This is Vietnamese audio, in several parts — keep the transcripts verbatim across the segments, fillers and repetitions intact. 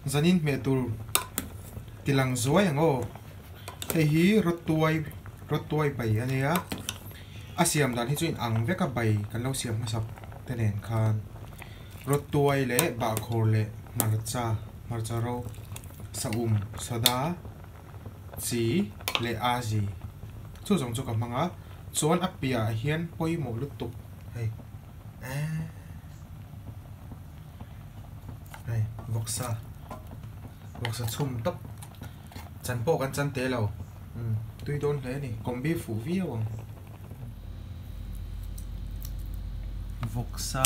zanin me tur tilang zuai ango hei hi rotuai rotuai bai ania asiam dan hi chuin ang veka bai kan lo siam masap tenen khan rotuai le ba khor le marcha marcha ro saum sada chi le aji chu jong chu ka manga chuan apia hian poimo lutuk hei a hei voksa voksa chum top chan po kan chan te lo um tui don hle ni kombi fu vi awang voksa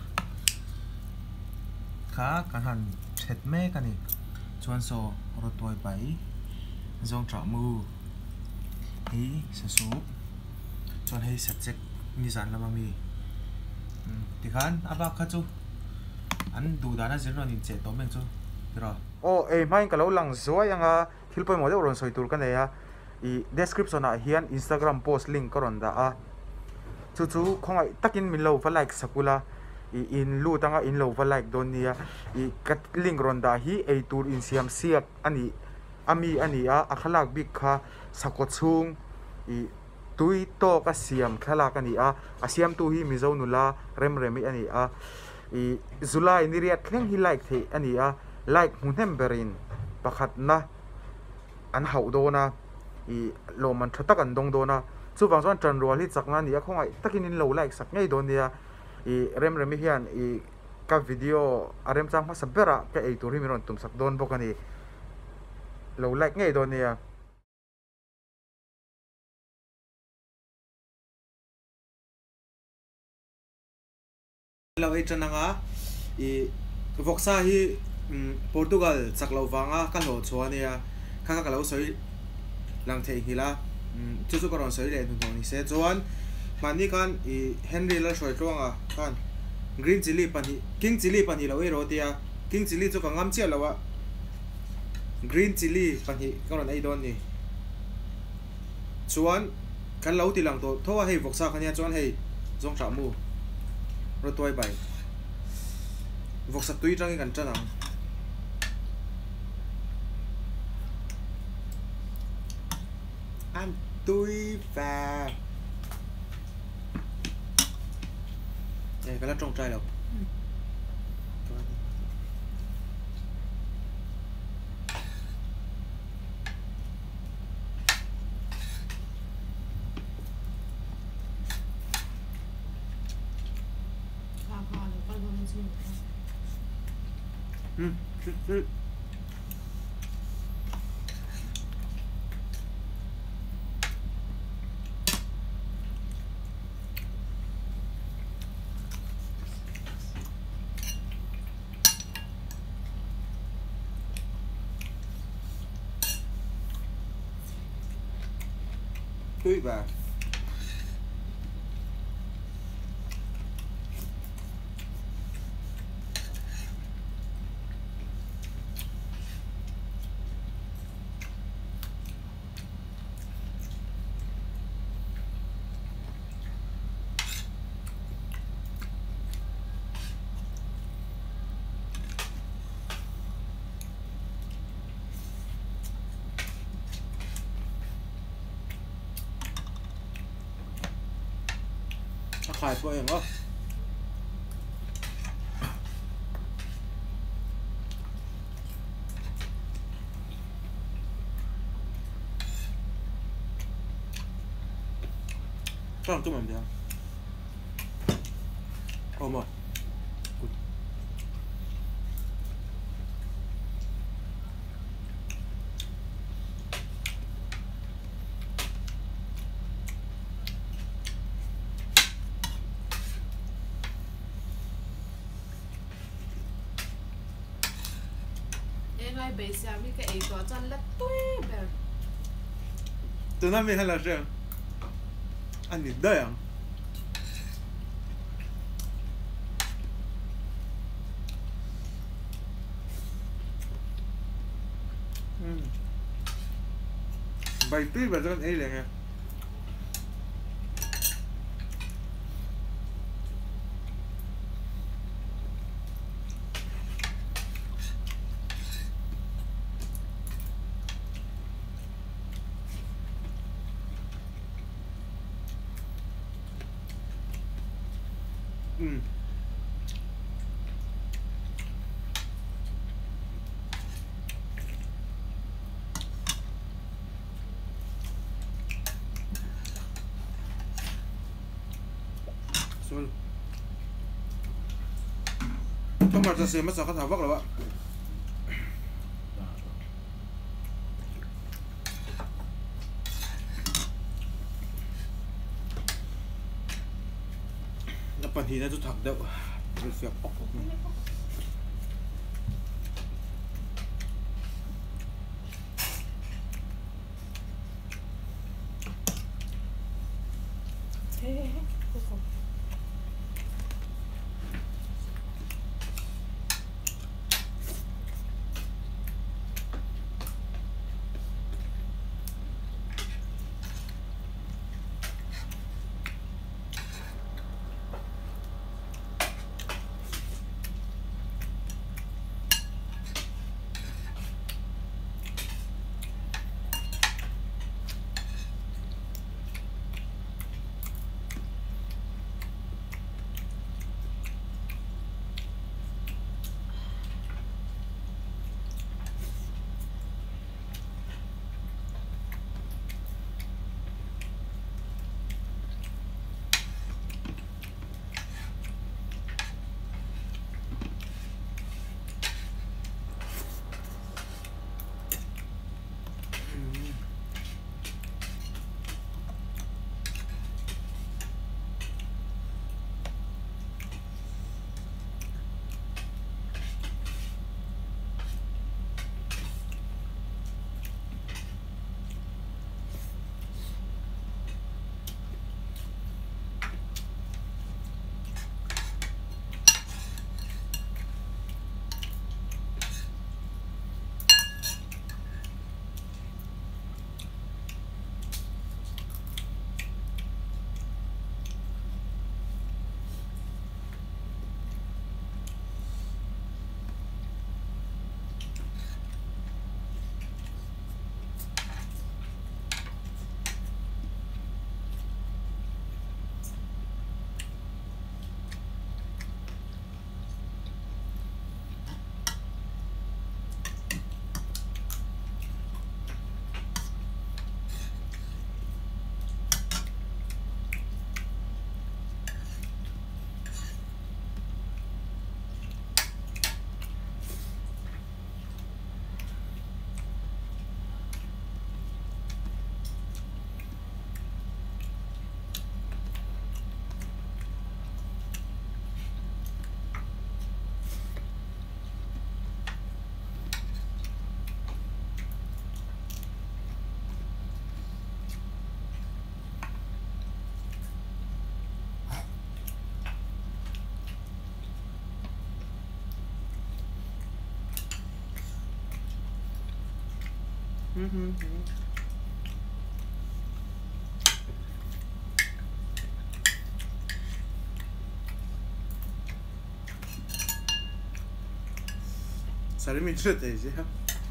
kha kan han thet me kan ni chuan so rotoi bai zong tra mu hi sa su chuan hei subject ni zan lama mi um ti khan aba kha chu an du dana zero nin che to meng chu ro o e mai ka lo lang zuai anga thilpoi model ron soi tur kan ne ya i description a hian Instagram post link karon da a chu chu khongai takin min lo va like sakula i in lu tanga in lo va like don nia i kat link ron da hi e tur in siam siak ani ami ani a akhalak bik kha sakot chung i tui to ka siam khala ka ni a asiam tu hi mizo nula rem remi ani a i July ni riat thleng hi like the ani a like hunem berin pakhat na an hau do na i lo man thata kan dong do na chu wang chuan tran rual hi chakna ni a khongai takin in lo like sak ngei do nia i rem remi hian i ka video arem chang ma sabera ka ei tur hi miron tum sak don bokani lo like ngei do nia lo ei chananga i voksa hi Portugal chaklo wanga ka lo chuania kha ka lo soi lang thei hila chu chu karon soi le nu ni se chuan mani kan i Henry la soi tronga kan green chili pani king chili pani lo e ro tia king chili chu ka ngam che lawa green chili pani karon ai don ni chuan kan lo ti lang to thowa hei voksa khania chuan hei jong tha mu ro toi bai voksa tui tang kan chanang ăn tui và đây cái lá trong trai đâu ừ. Ừ. Tươi và khai po yang oh Trông tôi làm gì oh mà ngay bây giờ mình cái ấy có chân là tuyệt vời. Từ năm mình hay là sao? Anh nhìn đây à? Bài tuyết và con ấy là nghe. Hmm. Sorry. Tomar ta se masa kata vak lawa. Dapat hina tu thak deuh. Fiak ok ok. Hmm. Sarı mı teyze ya?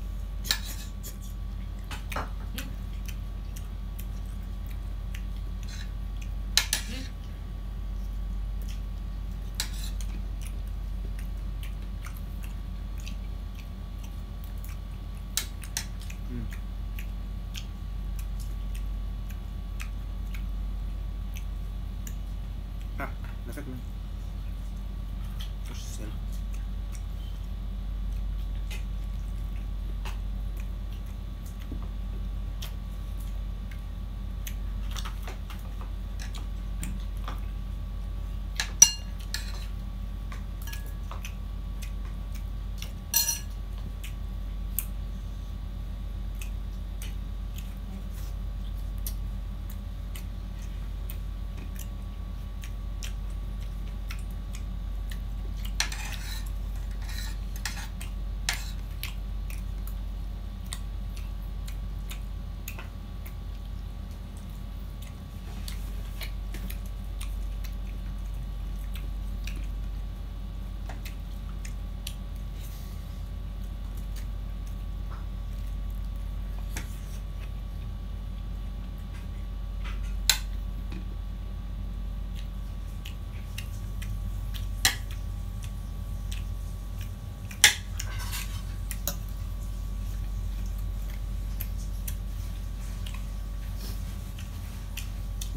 Ah, nakak na. Terus sel.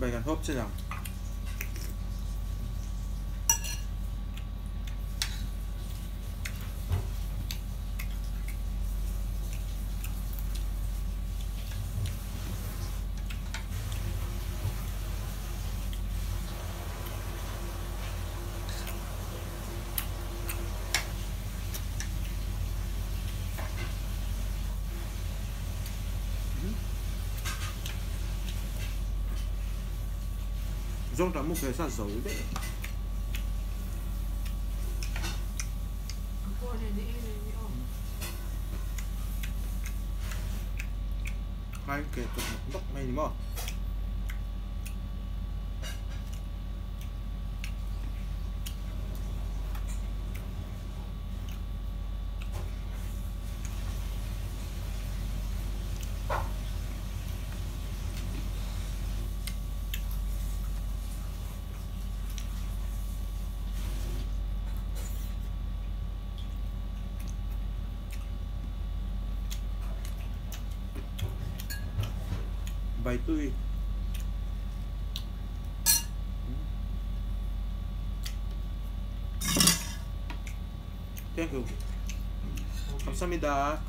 Vậy cần hộp chứ nào. Dòng trả một cái sát dấu đấy. Hai cái tục một tóc này đúng không? Bài tươi. Thank you. 감사합니다.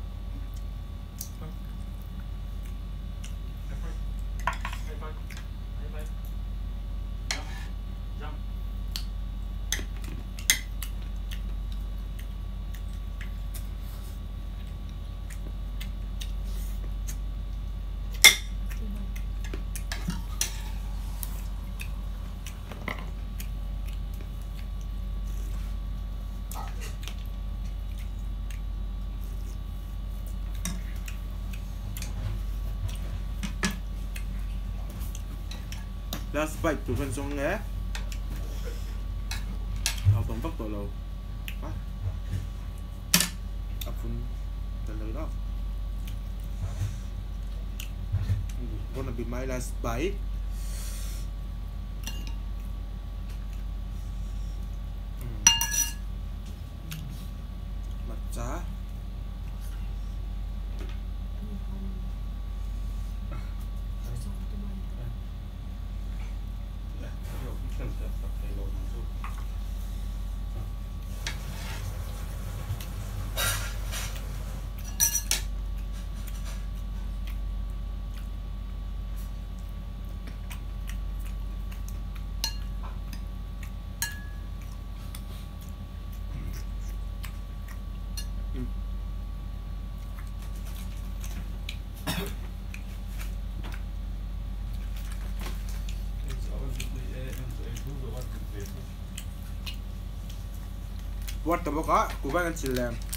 Last bite 두 번 정해. 아, 범박 돌로. 아, 아픈 달라요. Gonna be my last bite. 음. 맞자. What the fuck? Của bạn ăn chỉ làm